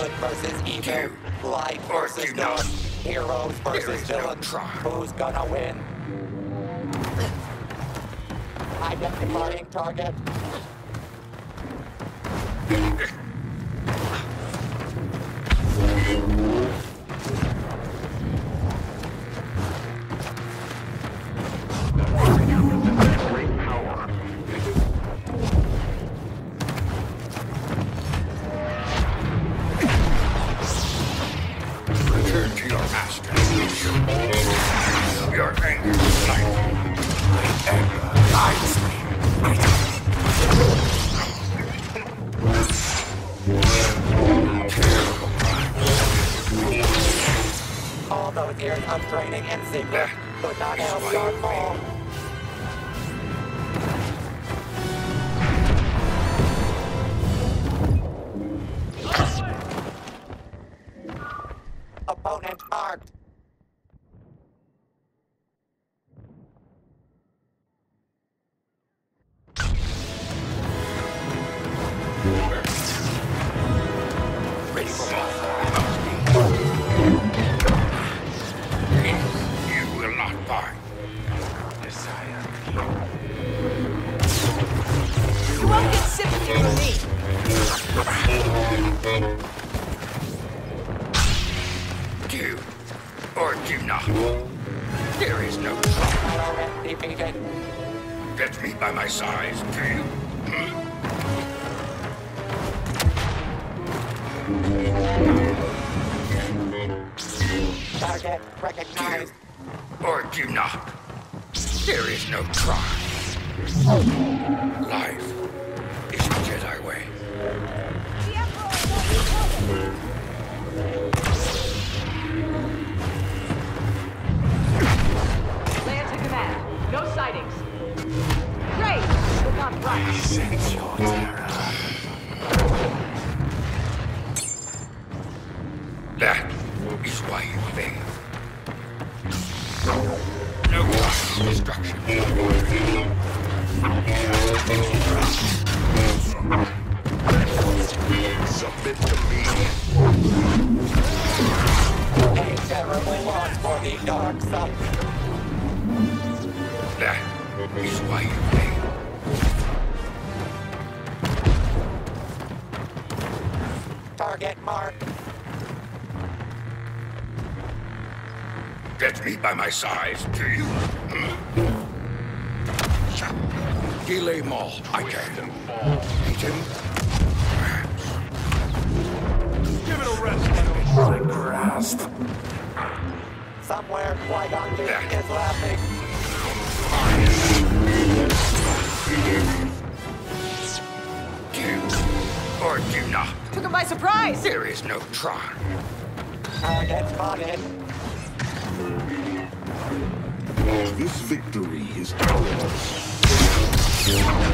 Good versus evil. Light versus dark. Heroes versus villains. Who's gonna win? Identifying target. Return to your master. Your anger is life. My anger guides me. All those years of training in secret could not help your fall. Opponent marked. Ready for more. You will not find. Desire. You won't get sympathy from me. Do or do not. There is no try. Defeated. Get me by my size, do you? Target recognized. Or do not. There is no try. Life is the Jedi way. The Emperor won't be troubled. Land to command. No sightings. Great, but not right. Sense your terror. That is why you fail. No time destruction. Submit to me. A terrible loss for the dark side. That is why you fail. Target marked. Get me by my size, do you? Delay Maul, I can. Beat him? Perhaps. Give it a rest, my grasp. Somewhere Qui-Gon Jinn is laughing. Do or do not. Took him by surprise. There is no try. Target spotted. This victory is ours. I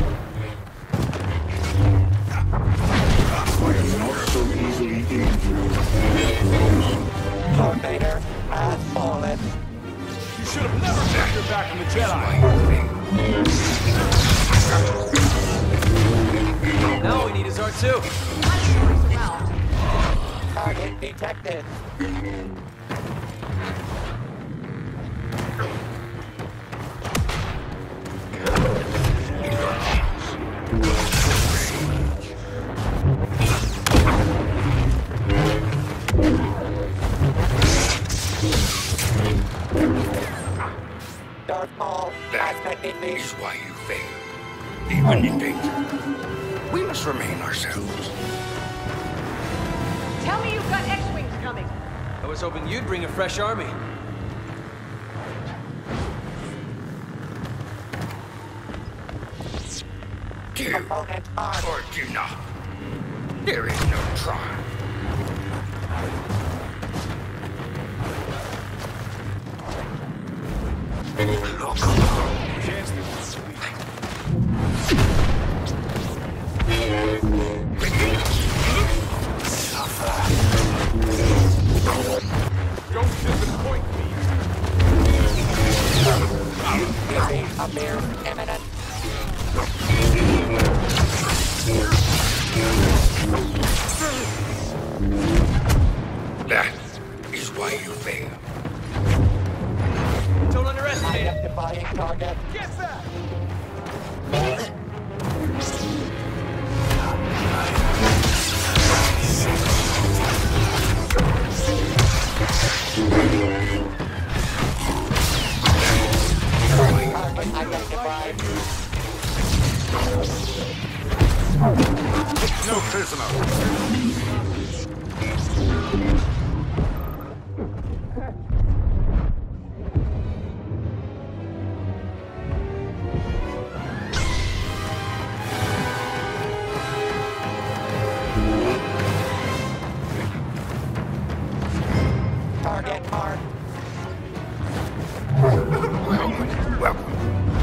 am not so easily injured. Lord Vader has fallen. You should have never turned your back on the Jedi. Now all we need is R2. Target detected. Darth Maul has That technically. is why you fail. Even in danger. We must remain ourselves. Tell me you've got X-Wings coming. I was hoping you'd bring a fresh army. Do Opponent armed. or do not. There is no try. Don't disappoint me. Defeat appears imminent. fail. Don't underestimate him. Identifying target. Get that! Target identified. No prisoner. Target marked. Welcome, welcome.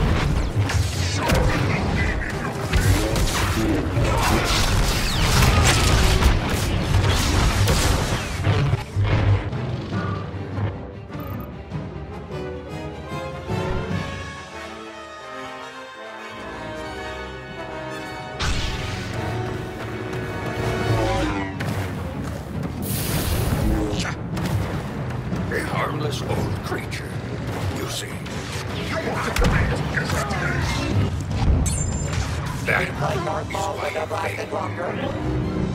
A harmless old creature, you see. That Like our is ball why with a I rocket failed. locker.